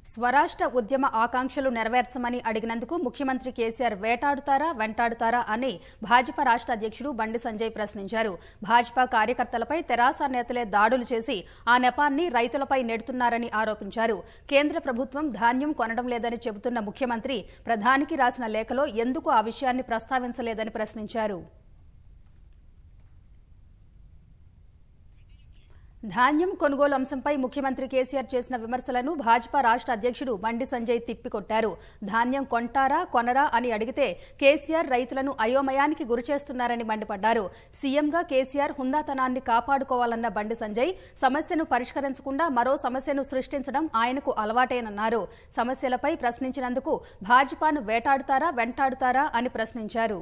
స్వరాష్ట్ర ఉద్యమ ఆకాంక్షలు నెరవేర్చమని అడిగినందుకు ముఖ్యమంత్రి కేసీఆర్ వేటాడుతారా వెంటాడుతారా అని భాజపా రాష్ట్ర అధ్యక్షుడు బండి సంజయ్ ప్రశ్నించారు. భాజపా కార్యకర్తలపై తెరాస నేతలే దాడులు చేసి ఆ నెపాన్ని రైతులపై నెడుతున్నారని ఆరోపించారు. కేంద్ర ప్రభుత్వం ధాన్యం కొనడం లేదని చెబుతున్న ముఖ్యమంత్రి ప్రధానికి రాసిన లేఖలో ఎందుకు ఆ విషయాన్ని ప్రస్తావించలేదని ప్రశ్నించారు. ధాన్యం కొనుగోలు అంశంపై ముఖ్యమంత్రి కేసీఆర్ చేసిన విమర్శలను భాజపా రాష్ట్ర అధ్యక్షుడు బండి సంజయ్ తిప్పికొట్టారు. ధాన్యం కొంటారా కొనరా అని అడిగితే కేసీఆర్ రైతులను అయోమయానికి గురిచేస్తున్నారని మండిపడ్డారు. సీఎంగా కేసీఆర్ హుందాతనాన్ని కాపాడుకోవాలన్న బండి సంజయ్ సమస్యను పరిష్కరించకుండా మరో సమస్యను సృష్టించడం ఆయనకు అలవాటేనన్నారు. సమస్యలపై ప్రశ్నించినందుకు భాజపాను వేటాడుతారా వెంటాడుతారా అని ప్రశ్నించారు.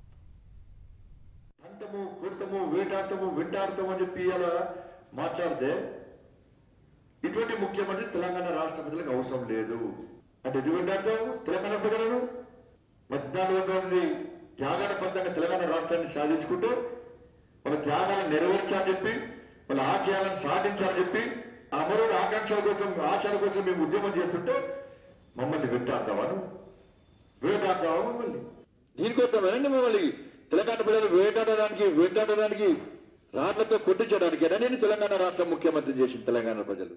మాట్లాడితే ఇటువంటి ముఖ్యమంత్రి తెలంగాణ రాష్ట్ర ప్రజలకు అవసరం లేదు అంటే ఎందుకు వెంటాడతావు? తెలంగాణ ప్రజలను 14 మంది త్యాగాల బద్దంగా తెలంగాణ రాష్ట్రాన్ని సాధించుకుంటూ వాళ్ళ త్యాగాలను నెరవేర్చాలని చెప్పి వాళ్ళ ఆశయాలను సాధించాలని చెప్పి అమరుల ఆకాంక్షల కోసం ఆశల కోసం మేము ఉద్యమం చేస్తుంటే మమ్మల్ని వెంటాడతావాను వేటాడతావా? మమ్మల్ని దీనికోసమేనండి మమ్మల్ని తెలంగాణ ప్రజలు వెంటాడడానికి రాళ్లతో కొట్టించడానికి నేను తెలంగాణ రాష్ట్ర ముఖ్యమంత్రి చేసిన తెలంగాణ ప్రజలు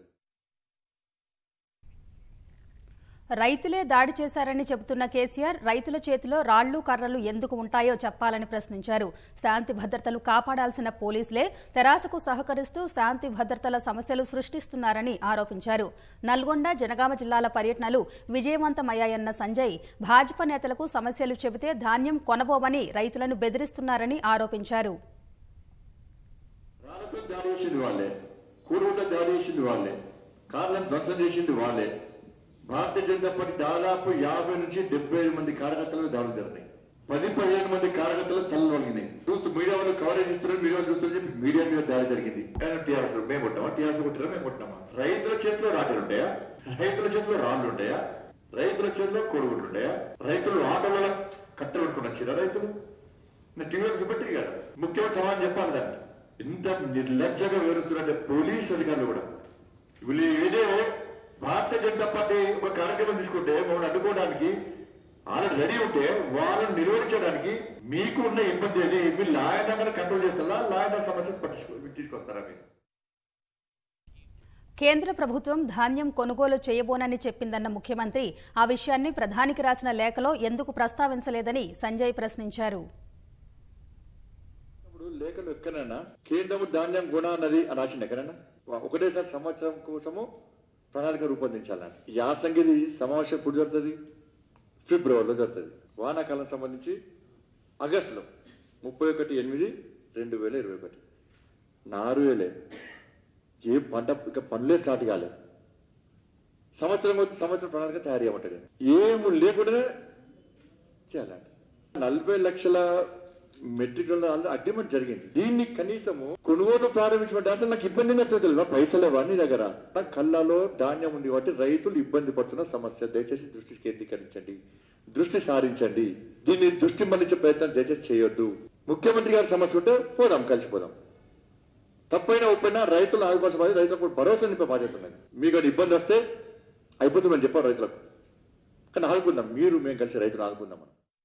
రైతులే దాడి చేశారని చెబుతున్న కేసీఆర్ రైతుల చేతిలో రాళ్లు కర్రలు ఎందుకు ఉంటాయో చెప్పాలని ప్రశ్నించారు. శాంతి భద్రతలు కాపాడాల్సిన పోలీసులే తెరాసకు సహకరిస్తూ శాంతి భద్రతల సమస్యలు సృష్టిస్తున్నారని ఆరోపించారు. నల్గొండ జనగామ జిల్లాల పర్యటనలు విజయవంతమయ్యాయన్న సంజయ్ భాజపా నేతలకు సమస్యలు చెబితే ధాన్యం కొనబోమని రైతులను బెదిరిస్తున్నారని ఆరోపించారు. దాడి చేసింది వాళ్ళే, కూరుతో దాడి చేసింది వాళ్ళే, కార్లను ధ్వంసం చేసింది వాళ్ళే. భారతీయ జనతా పార్టీ దాదాపు 50 నుంచి 75 మంది కార్యకర్తలకు దాడులు జరిగినాయి. 10-15 మంది కార్యకర్తలు తలలు వలిగినాయి. చూస్తూ మీడియా వాళ్ళు కవరేజ్ ఇస్తున్నారు, మీడియా చూస్తున్నారు చెప్పి మీడియా మీద దాడి జరిగింది. టీఆర్ఎస్ మేము కొట్టామా? టీఆర్ఎస్ కొట్టారా? మేము కొట్టినామా? రైతుల చేతిలో రాటలు ఉంటాయా? రైతుల చేతిలో రాళ్లు ఉంటాయా? రైతుల చేతిలో కోడిగుడ్లు ఉంటాయా? రైతులు ఆటోల కట్టలు పెట్టుకుని వచ్చిరా? రైతులు టీవీలో చూపెట్టి కదా ముఖ్యమంత్రి సమాధానం చెప్పాలి. దాన్ని ఇంత నిర్లక్ష్యంగా వివరిస్తున్నారంటే పోలీస్ అధికారులు కూడా వీళ్ళు ఏదో భారతీయ జనతా పార్టీ ఒక కార్యక్రమం తీసుకుంటే మమ్మల్ని అడ్డుకోవడానికి వాళ్ళని రెడీ ఉంటే వాళ్ళని నిర్వహించడానికి మీకు ఉన్న ఇబ్బంది ఏది? మీరు లాయర్ కంట్రోల్ చేస్తారా? లాయర్ సమస్య తీసుకొస్తారా? మీరు కేంద్ర ప్రభుత్వం ధాన్యం కొనుగోలు చేయబోనని చెప్పిందన్న ముఖ్యమంత్రి ఆ విషయాన్ని ప్రధానికి రాసిన లేఖలో ఎందుకు ప్రస్తావించలేదని సంజయ్ ప్రశ్నించారు. లేఖలు ఎక్కడైనా కేంద్రము ధాన్యం కొన అన్నది అని రాసింది ఎక్కడైనా? ఒకటేసారి సంవత్సరం కోసము ప్రణాళిక రూపొందించాలని. యాసంగిది సమావేశం ఎప్పుడు జరుగుతుంది? ఫిబ్రవరిలో జరుగుతుంది. వానాకాలం సంబంధించి ఆగస్టులో 31/8/2021 4 ఏ పంట ఇక పనులే స్టార్ట్ కాలే. సంవత్సరం ప్రణాళిక తయారు చేయమంటాడు. ఏమి లేకుండానే చేయాలండి. 40 లక్షల మెట్రిక్ టన్నుల అగ్రిమెంట్ జరిగింది. దీన్ని కనీసము కొనుగోలు ప్రారంభించబట్టి అసలు నాకు ఇబ్బంది తెలియదు. పైసలు వాడిని దగ్గర కళ్ళలో ధాన్యం ఉంది కాబట్టి రైతులు ఇబ్బంది పడుతున్న సమస్య. దయచేసి దృష్టి కేంద్రీకరించండి, దృష్టి సారించండి. దీన్ని దృష్టి మళ్లించే ప్రయత్నం దయచేసి చేయొద్దు. ముఖ్యమంత్రి గారి సమస్య ఉంటే పోదాం, కలిసిపోదాం. తప్పైనా ఒప్పైనా రైతులు ఆదుకోవాల్సిన బాధ్యత, రైతులకు భరోసా నింపే బాధ్యత ఉన్నది. మీకు అది ఇబ్బంది వస్తే అయిపోతుందని చెప్పారు రైతులకు. కానీ ఆదుకుందాం, మేము కలిసి రైతులు ఆదుకుందాం.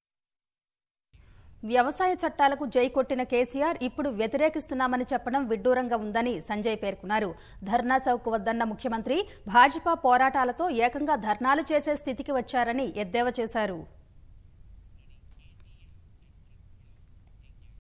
వ్యవసాయ చట్టాలకు జై కొట్టిన కేసీఆర్ ఇప్పుడు వ్యతిరేకిస్తున్నామని చెప్పడం విడ్డూరంగా ఉందని సంజయ్ పేర్కొన్నారు. ధర్నా చౌక్ వద్దన్న ముఖ్యమంత్రి భాజపా పోరాటాలతో ఏకంగా ధర్నాలు చేసే స్థితికి వచ్చారని ఎద్దేవా చేశారు.